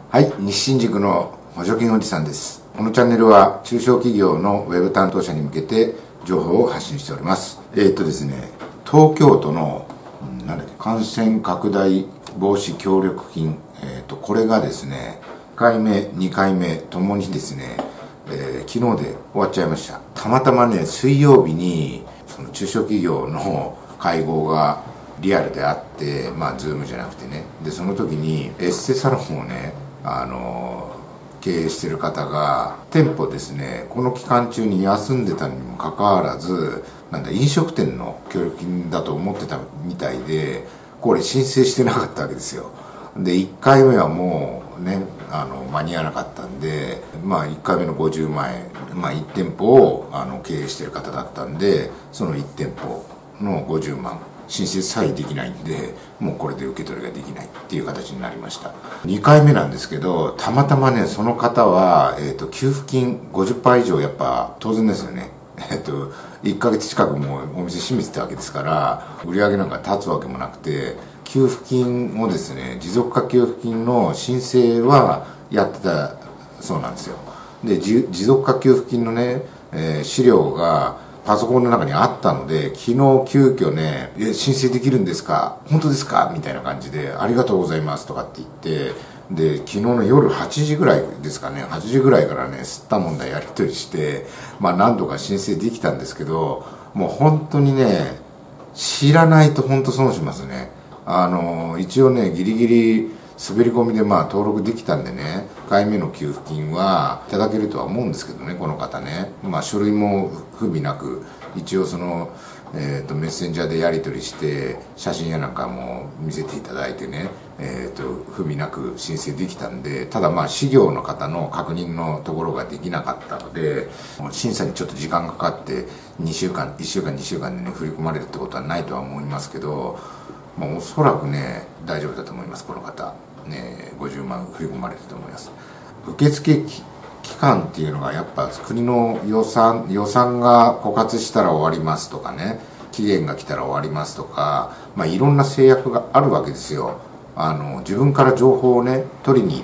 はい、西新宿の補助金おじさんです。このチャンネルは中小企業のウェブ担当者に向けて情報を発信しております。ですね、東京都の感染拡大防止協力金、これがですね、1回目、2回目ともにですね、昨日で終わっちゃいました。たまたまね、水曜日にその中小企業の会合がリアルであって、ズームじゃなくてね、でその時にエステサロンをね、経営してる方が店舗ですね、この期間中に休んでたにもかかわらず飲食店の協力金だと思ってたみたいで、これ申請してなかったわけですよ。で1回目はもうね、間に合わなかったんで、1回目の50万円、1店舗を経営してる方だったんで、その1店舗の50万申請さえできないんで、もうこれで受け取りができないっていう形になりました。2回目なんですけど、たまたまね、その方は、給付金 50% 以上、やっぱ当然ですよね。1ヶ月近くもうお店閉めてたわけですから、売り上げなんか立つわけもなくて、給付金をですね、持続化給付金の申請はやってたそうなんですよ。で、持続化給付金のね、資料がパソコンの中にあったので、昨日急遽ね、申請できるんですか、本当ですかみたいな感じで、ありがとうございますとかって言って、で昨日の夜8時ぐらいですかね、8時ぐらいからね、吸ったもんだやり取りして、何度か申請できたんですけど、もう本当にね、知らないと本当損しますね。一応ね、ギリギリ滑り込みで登録できたんでね、1回目の給付金はいただけるとは思うんですけどね、この方ね、書類も不備なく、一応その、メッセンジャーでやり取りして写真やなんかも見せていただいてね、不備なく申請できたんで、ただ事業の方の確認のところができなかったので、審査にちょっと時間がかかって2週間1週間2週間でね振り込まれるってことはないとは思いますけど、おそらくね大丈夫だと思います。この方ね、50万振り込まれると思います。受付期間っていうのがやっぱ国の予算が枯渇したら終わりますとかね、期限が来たら終わりますとか、いろんな制約があるわけですよ。自分から情報をね取りに行って、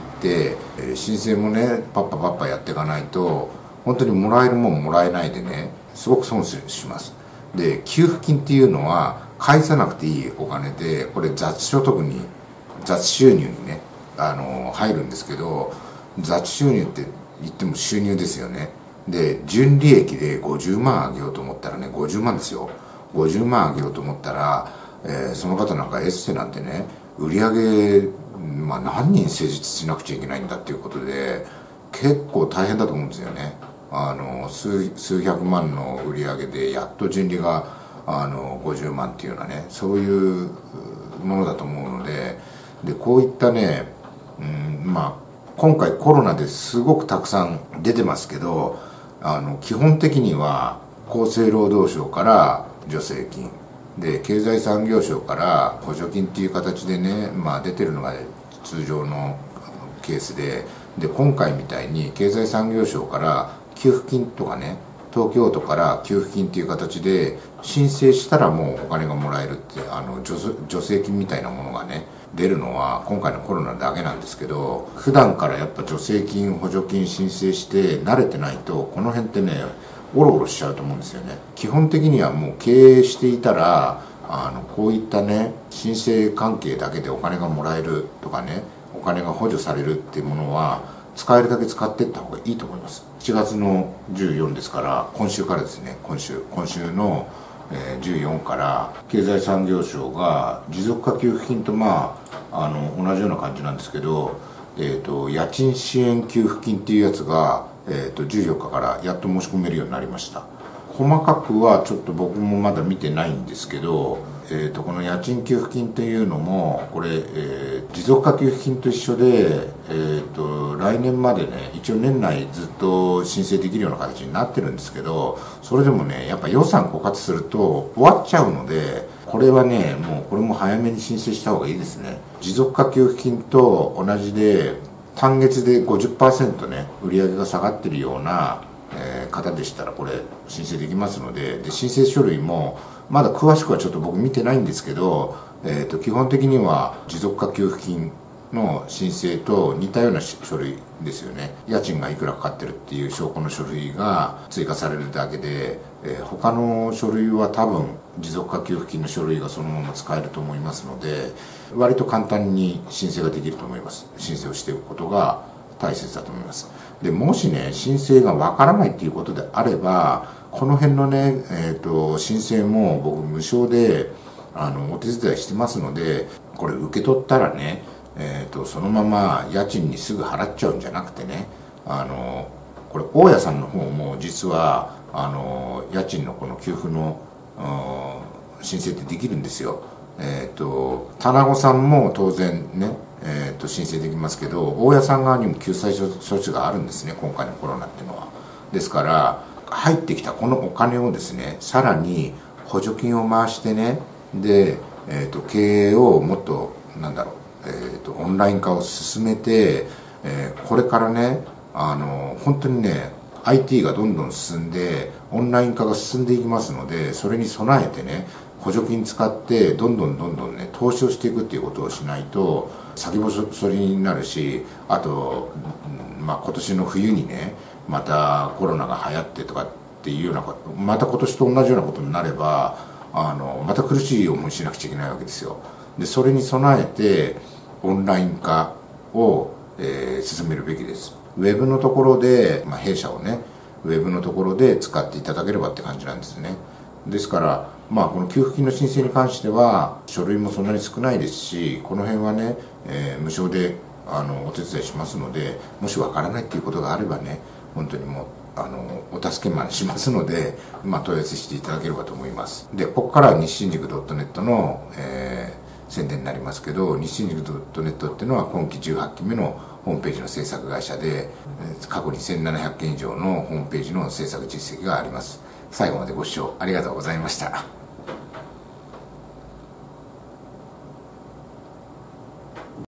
申請もねパッパやっていかないと、本当にもらえるもんもらえないでね、すごく損します。で給付金っていうのは返さなくていいお金で、これ雑収入にね入るんですけど、雑収入って言っても収入ですよね。で純利益で50万あげようと思ったらね、50万ですよ、50万あげようと思ったら、その方なんかエステなんてね、売り上げ、何人施術しなくちゃいけないんだっていうことで、結構大変だと思うんですよね。数百万の売り上げでやっと純利が50万っていうようなね、そういうものだと思うので、こういったね、今回コロナですごくたくさん出てますけど、基本的には厚生労働省から助成金で、経済産業省から補助金っていう形でね、出てるのが通常のケースで、今回みたいに経済産業省から給付金とかね、東京都から給付金っていう形で申請したらもうお金がもらえるって、助成金みたいなものがね出るのは今回のコロナだけなんですけど、普段からやっぱ助成金補助金申請して慣れてないと、この辺ってねオロオロしちゃうと思うんですよね。基本的にはもう経営していたら、こういったね申請関係だけでお金がもらえるとかね、お金が補助されるっていうものは使えるだけ使っていった方がいいと思います。7月の14ですから、今週からですね、今週の14から経済産業省が持続化給付金と同じような感じなんですけど、家賃支援給付金っていうやつが、14日からやっと申し込めるようになりました。細かくはちょっと僕もまだ見てないんですけど、この家賃給付金というのもこれ、持続化給付金と一緒で、来年までね、一応年内ずっと申請できるような形になってるんですけど、それでもねやっぱ予算枯渇すると終わっちゃうので、これはねもうこれも早めに申請した方がいいですね。持続化給付金と同じで、単月で 50% ね売り上げが下がってるような方でしたらこれ申請できますので、申請書類もまだ詳しくはちょっと僕見てないんですけど、基本的には持続化給付金の申請と似たような書類ですよね。家賃がいくらかかってるっていう証拠の書類が追加されるだけで、他の書類は多分持続化給付金の書類がそのまま使えると思いますので、割と簡単に申請ができると思います。申請をしておくことが大切だと思います。でもしね、申請がわからないっていうことであれば、この辺のね、申請も僕無償でお手伝いしてますので、これ受け取ったらね、そのまま家賃にすぐ払っちゃうんじゃなくてね、これ大家さんの方も実は家賃のこの給付の申請ってできるんですよ。棚子さんも当然ね、申請できますけど、大家さん側にも救済措置があるんですね、今回のコロナっていうのは。ですから入ってきたこのお金をですね、さらに補助金を回してね、で、経営をもっとオンライン化を進めて、これからね、本当にね IT がどんどん進んでオンライン化が進んでいきますので、それに備えてね、補助金使ってどんどんね投資をしていくっていうことをしないと先細りになるし、あと、今年の冬にねまたコロナが流行ってとかっていうようなこと、また今年と同じようなことになればまた苦しい思いしなくちゃいけないわけですよ。でそれに備えてオンライン化を、進めるべきです。ウェブのところで、弊社をねウェブのところで使っていただければって感じなんですね。ですからこの給付金の申請に関しては書類もそんなに少ないですし、この辺はね、無償でお手伝いしますので、もしわからないっていうことがあればね、本当にもうお助けマンしますので、問い合わせしていただければと思います。でここからは日進塾 .net の、宣伝になりますけど、日進塾 .net っていうのは今期18期目のホームページの制作会社で、過去に1700件以上のホームページの制作実績があります。最後までご視聴ありがとうございました。